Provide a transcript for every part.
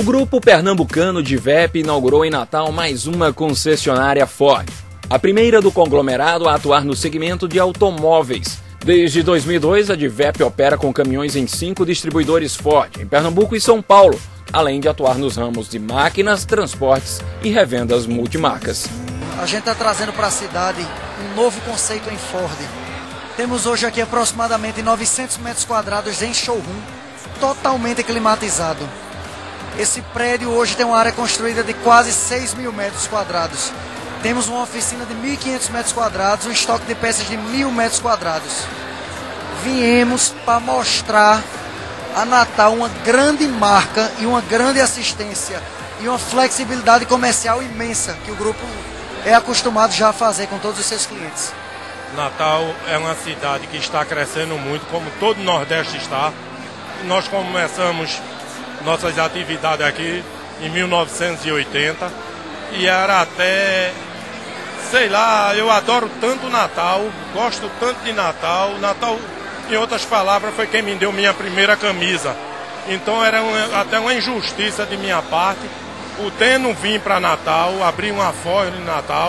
grupo pernambucano Divep inaugurou em Natal mais uma concessionária Ford, a primeira do conglomerado a atuar no segmento de automóveis. Desde 2002, a Divep opera com caminhões em 5 distribuidores Ford, em Pernambuco e São Paulo, além de atuar nos ramos de máquinas, transportes e revendas multimarcas. A gente está trazendo para a cidade um novo conceito em Ford. Temos hoje aqui aproximadamente 900 metros quadrados em showroom, totalmente climatizado. Esse prédio hoje tem uma área construída de quase 6 mil metros quadrados. Temos uma oficina de 1.500 metros quadrados, um estoque de peças de 1.000 metros quadrados. Viemos para mostrar a Natal uma grande marca e uma grande assistência e uma flexibilidade comercial imensa que o grupo é acostumado já a fazer com todos os seus clientes. Natal é uma cidade que está crescendo muito, como todo o Nordeste está. Nós começamos nossas atividades aqui em 1980 e era até, sei lá, eu adoro tanto Natal, gosto tanto de Natal. Natal, em outras palavras, foi quem me deu minha primeira camisa. Então era até uma injustiça de minha parte o não vir para Natal, abrir uma Ford em Natal,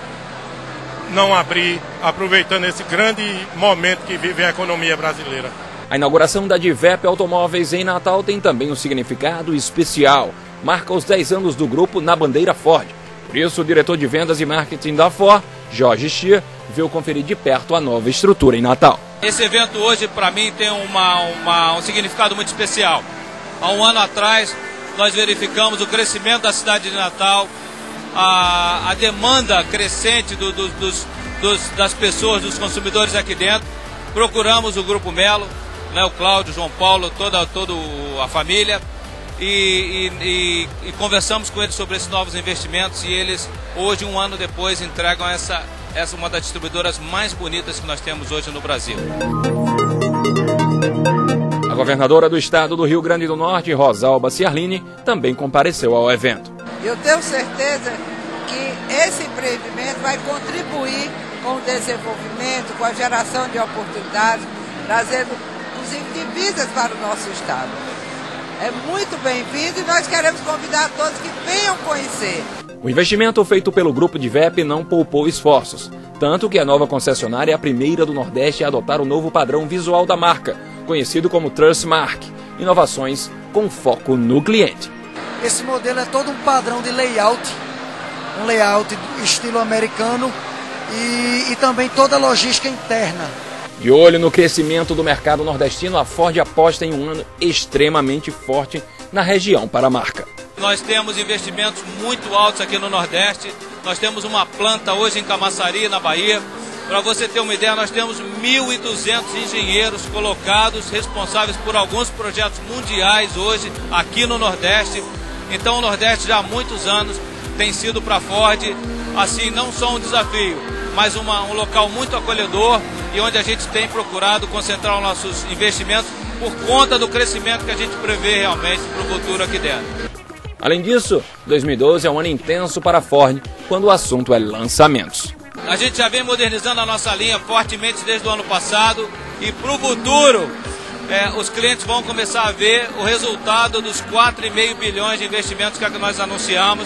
não abrir, aproveitando esse grande momento que vive a economia brasileira. A inauguração da Divep Automóveis em Natal tem também um significado especial. Marca os 10 anos do grupo na bandeira Ford. Por isso, o diretor de vendas e marketing da Ford, Jorge Chia, veio conferir de perto a nova estrutura em Natal. Esse evento hoje, para mim, tem um significado muito especial. Há um ano atrás, nós verificamos o crescimento da cidade de Natal, a demanda crescente das pessoas, dos consumidores aqui dentro. Procuramos o Grupo Melo, né, o Cláudio, o João Paulo, toda a família, e conversamos com eles sobre esses novos investimentos, e eles, hoje, um ano depois, entregam essa uma das distribuidoras mais bonitas que nós temos hoje no Brasil. A governadora do estado do Rio Grande do Norte, Rosalba Ciarline, também compareceu ao evento. Eu tenho certeza que esse empreendimento vai contribuir com o desenvolvimento, com a geração de oportunidades, trazendo, inclusive, divisas para o nosso estado. É muito bem-vindo e nós queremos convidar todos que venham conhecer. O investimento feito pelo grupo Divep não poupou esforços, tanto que a nova concessionária é a primeira do Nordeste a adotar o novo padrão visual da marca, conhecido como Trustmark, inovações com foco no cliente. Esse modelo é todo um padrão de layout, um layout estilo americano e também toda a logística interna. De olho no crescimento do mercado nordestino, a Ford aposta em um ano extremamente forte na região para a marca. Nós temos investimentos muito altos aqui no Nordeste. Nós temos uma planta hoje em Camaçari, na Bahia. Para você ter uma ideia, nós temos 1.200 engenheiros colocados, responsáveis por alguns projetos mundiais hoje aqui no Nordeste. Então o Nordeste já há muitos anos tem sido para a Ford, assim, não só um desafio, mas um local muito acolhedor e onde a gente tem procurado concentrar os nossos investimentos por conta do crescimento que a gente prevê realmente para o futuro aqui dentro. Além disso, 2012 é um ano intenso para a Ford quando o assunto é lançamentos. A gente já vem modernizando a nossa linha fortemente desde o ano passado e para o futuro os clientes vão começar a ver o resultado dos 4,5 bilhões de investimentos que nós anunciamos,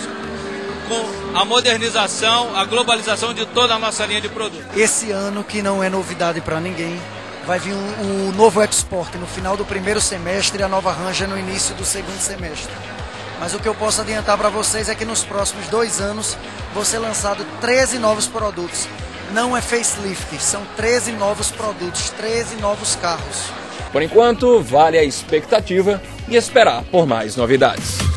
com a modernização, a globalização de toda a nossa linha de produtos. Esse ano, que não é novidade para ninguém, vai vir o novo Export no final do primeiro semestre e a nova Ranger no início do segundo semestre. Mas o que eu posso adiantar para vocês é que nos próximos 2 anos vão ser lançados 13 novos produtos. Não é facelift, são 13 novos produtos, 13 novos carros. Por enquanto, vale a expectativa e esperar por mais novidades.